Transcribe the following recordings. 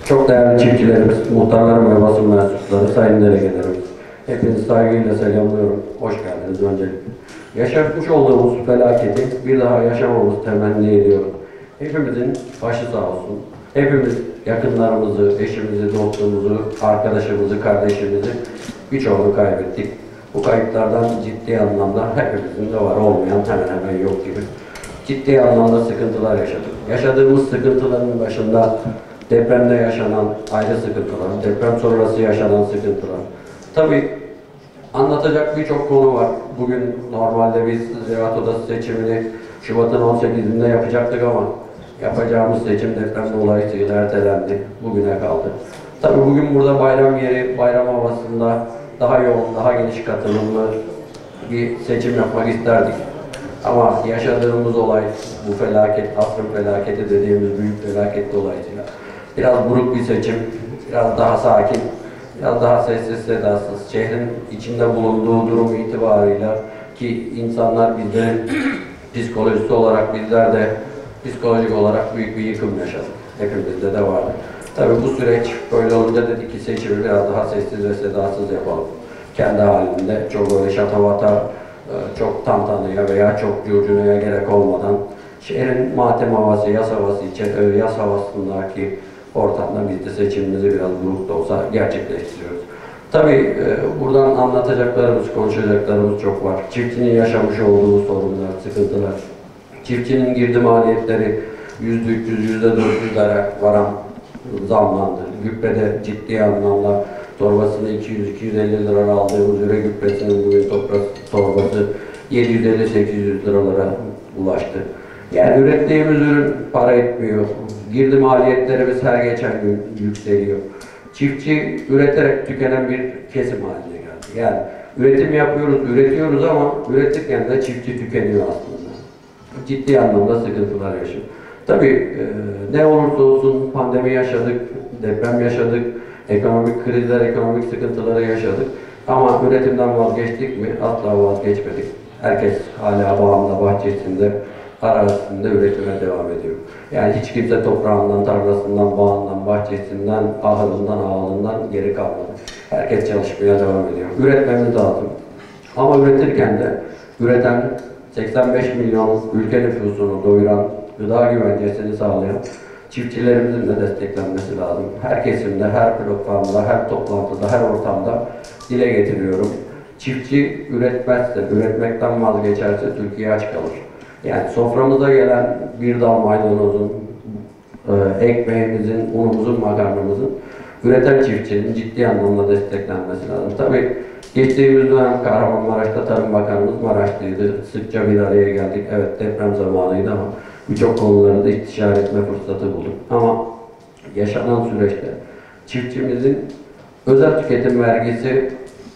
Çok değerli çiftçilerimiz, muhtarlarım ve basın mensupları, sayın delegelerimiz. Hepinizi saygıyla selamlıyorum. Hoş geldiniz öncelikle. Yaşatmış olduğumuz felaketi bir daha yaşamamızı temenni ediyorum. Hepimizin başı sağ olsun. Hepimiz yakınlarımızı, eşimizi, dostumuzu, arkadaşımızı, kardeşimizi birçoğunu kaybettik. Bu kayıplardan ciddi anlamda hepimizin de var, olmayan hemen hemen yok gibi. Ciddi anlamda sıkıntılar yaşadık. Yaşadığımız sıkıntıların başında depremde yaşanan ayrı sıkıntılar, deprem sonrası yaşanan sıkıntılar. Tabii anlatacak birçok konu var. Bugün normalde biz Ziraat Odası seçimini Şubat'ın 18'inde yapacaktık ama yapacağımız seçim deprem dolayısıyla ertelendi. Bugüne kaldı. Tabii bugün burada bayram yeri, bayram havasında daha yoğun, daha geniş katılımlı bir seçim yapmak isterdik. Ama yaşadığımız olay, bu felaket, asrın felaketi dediğimiz büyük felaket dolayısıyla biraz buruk bir seçim, biraz daha sakin, biraz daha sessiz sedasız, şehrin içinde bulunduğu durum itibarıyla ki insanlar bizlerin psikolojisi olarak bizler de psikolojik olarak büyük bir yıkım yaşadık. Hepimizde de vardı. Tabii bu süreç böyle olunca dedik ki seçimi biraz daha sessiz ve sedasız yapalım. Kendi halinde çok böyle şatavata, çok tantanaya veya çok curcunaya gerek olmadan şehrin matem havası, yaz havasındaki ortamda biz de seçimimizi biraz buruk da olsa gerçekleştiriyoruz. Tabii buradan anlatacaklarımız, konuşacaklarımız çok var. Çiftçinin yaşamış olduğu sorunlar, sıkıntılar, çiftçinin girdi maliyetleri %300, %400'lere varan zamlandı. Gübrede ciddi anlamda torbasını 200-250 lira aldığımız üre gübresinin bugün toprak torbası 750-800 liralara ulaştı. Yani ürettiğimiz ürün para etmiyor. Girdi maliyetlerimiz her geçen gün yükseliyor. Çiftçi üreterek tükenen bir kesim haline geldi. Yani üretim yapıyoruz, üretiyoruz ama üretirken de çiftçi tükeniyor aslında. Ciddi anlamda sıkıntılar yaşıyor. Tabii ne olursa olsun pandemi yaşadık, deprem yaşadık, ekonomik krizler, ekonomik sıkıntıları yaşadık. Ama üretimden vazgeçtik mi? Asla vazgeçmedik. Herkes hala bağında, bahçesinde, arazisinde üretime devam ediyor. Yani hiç kimse toprağından, tarlasından, bağından, bahçesinden, ahırından, ağalından geri kalmadı. Herkes çalışmaya devam ediyor. Üretmemiz lazım. Ama üretirken de üreten 85 milyon ülke nüfusunu doyuran, gıda güvencesini sağlayan çiftçilerimizin de desteklenmesi lazım. Her kesimde, her platformda, her toplantıda, her ortamda dile getiriyorum. Çiftçi üretmezse, üretmekten vazgeçerse Türkiye aç kalır. Yani soframıza gelen bir dal maydanozun, ekmeğimizin, unumuzun, makarnamızın üreten çiftçinin ciddi anlamda desteklenmesi lazım. Tabii geçtiğimiz dönem Kahramanmaraş'ta Tarım Bakanımız Maraş'taydı. Sıkça bir araya geldik. Evet deprem zamanıydı ama birçok konuları da istişare etme fırsatı bulduk. Ama yaşanan süreçte çiftçimizin özel tüketim vergisi,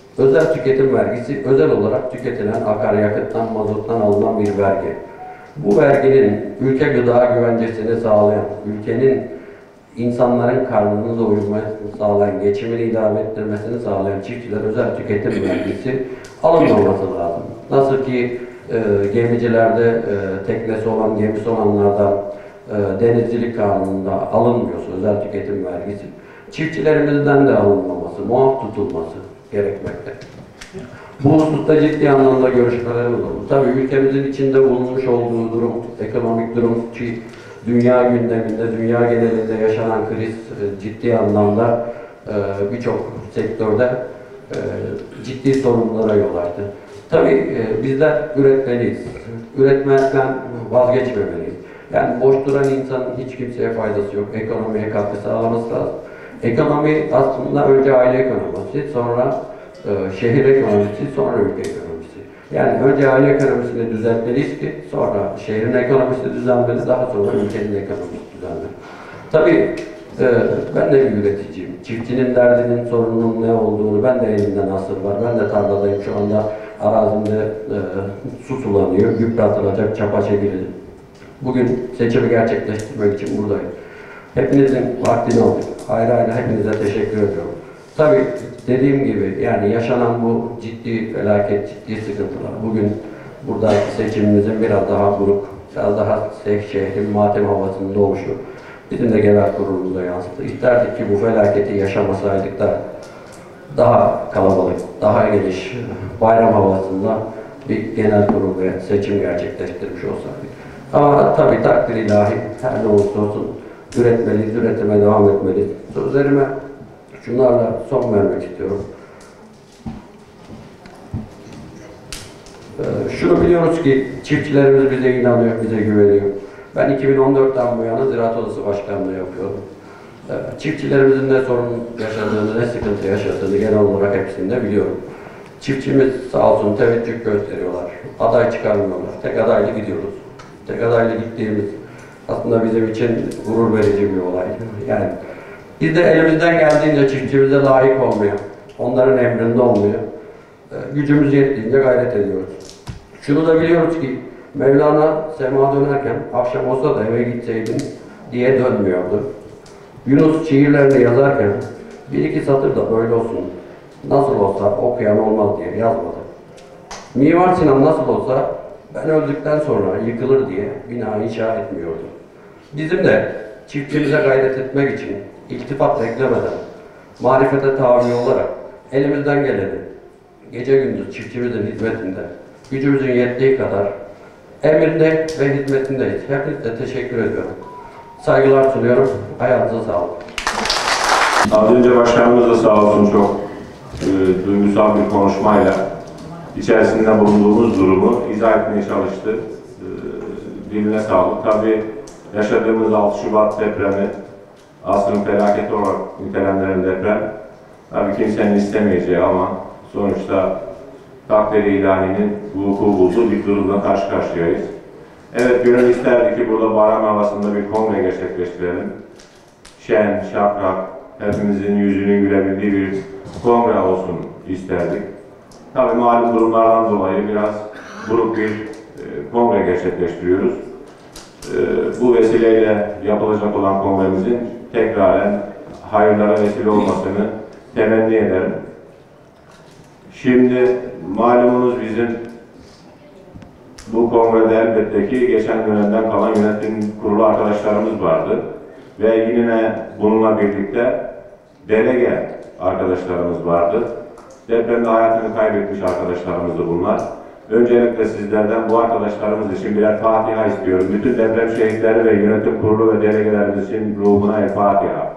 özel olarak tüketilen akaryakıttan, mazottan alınan bir vergi. Bu verginin ülke gıda güvencesini sağlayan, ülkenin insanların karnını doyurmasını sağlayan, geçimini idame ettirmesini sağlayan çiftçiler özel tüketim vergisi alınmaması lazım. Nasıl ki gemicilerde teknesi olan, gemisi olanlardan denizcilik kanununda alınmıyorsa özel tüketim vergisi, çiftçilerimizden de alınmaması, muaf tutulması gerekmekte. Bu hususta ciddi anlamda görüşmelerimiz oldu. Tabii ülkemizin içinde bulunmuş olduğu durum, ekonomik durum ki dünya gündeminde, dünya genelinde yaşanan kriz ciddi anlamda birçok sektörde ciddi sorunlara yol açtı. Tabii bizler üretmeliyiz. Üretmekten vazgeçmemeliyiz. Yani boş duran insanın hiç kimseye faydası yok. Ekonomiye katkı sağlaması lazım. Ekonomi aslında önce aile ekonomisi, sonra şehir ekonomisi, sonra ülke ekonomisi. Yani önce aile ekonomisini düzeltmeliyiz ki sonra şehrin ekonomisi düzenmeli, daha sonra ülkenin ekonomisi düzenmeli. Tabii ben de bir üreticiyim. Çiftçinin derdinin, sorununun ne olduğunu, ben de elimde nasır var. Ben de tarladayım şu anda, arazimde su sulanıyor, gübre atılacak, çapa çekilecek. Bugün seçimi gerçekleştirmek için buradayım. Hepinizin vaktini aldık. Ayrı ayrı hepinize teşekkür ediyorum. Tabii dediğim gibi yani yaşanan bu ciddi felaket, ciddi sıkıntılar. Bugün buradaki seçimimizin biraz daha buruk, biraz daha şehrin matem havasında oluşu. bizim de genel kurulumuza yansıdı. İsterdik ki bu felaketi yaşamasaydık da daha kalabalık, daha geniş, bayram havasında bir genel kurul ve seçim gerçekleştirmiş olsaydık. Ama tabii takdir ilahi, her ne olursa olsun üretmeliyiz, üretime devam etmeliyiz. Sözlerime şunlarla son vermek istiyorum. Şunu biliyoruz ki çiftçilerimiz bize inanıyor, bize güveniyor. Ben 2014'ten bu yana Ziraat Odası Başkanlığı yapıyorum. Çiftçilerimizin ne sorun yaşadığını, ne sıkıntı yaşadığını genel olarak hepsini de biliyorum. Çiftçimiz sağ olsun teveccüh gösteriyorlar, aday çıkarmıyorlar. Tek adaylı gidiyoruz. Tek adaylı gittiğimiz aslında bizim için gurur verici bir olay. Yani biz de elimizden geldiğince çiftçimize layık olmaya, onların emrinde olmaya gücümüz yettiğince gayret ediyoruz. Şunu da biliyoruz ki Mevlana sema dönerken akşam olsa da eve gitseydin diye dönmüyordu. Yunus şiirlerini yazarken bir iki satır da böyle olsun, nasıl olsa okuyan olmaz diye yazmadı. Mimar Sinan nasıl olsa ben öldükten sonra yıkılır diye bina inşa etmiyordu. Bizim de çiftçimize gayret etmek için iltifat beklemeden, marifete tabi olarak elimizden geleni gece gündüz çiftçimizin hizmetinde, gücümüzün yettiği kadar emrinde ve hizmetindeyiz. Hepinize teşekkür ediyorum. Saygılar sunuyorum. Ayağınıza sağlık. Az önce başkanımız da sağ olsun çok duygusal bir konuşmayla içerisinde bulunduğumuz durumu izah etmeye çalıştı. Diline sağlık. Tabii yaşadığımız 6 Şubat depremi, asrın felaketi olarak nitelendirilen deprem, tabii kimsenin istemeyeceği ama sonuçta takdiri ilahinin vuku bulduğu bir durumla karşı karşıyayız. Evet, gönül isterdi ki burada bayram havasında bir kongre gerçekleştirelim. Şen, şakrak, hepimizin yüzünün gülebildiği bir kongre olsun isterdik. Tabii malum durumlardan dolayı biraz buruk bir kongre gerçekleştiriyoruz. Bu vesileyle yapılacak olan kongremizin tekraren hayırlara vesile olmasını temenni ederim. Şimdi malumunuz bizim bu kongrede elbette ki geçen dönemden kalan yönetim kurulu arkadaşlarımız vardı. Ve yine bununla birlikte delege arkadaşlarımız vardı. Depremde hayatını kaybetmiş arkadaşlarımızdı bunlar. Öncelikle sizlerden bu arkadaşlarımız için birer Fatiha istiyorum. Bütün deprem şehitleri ve yönetim kurulu ve delegelerimiz için ruhuna el Fatiha.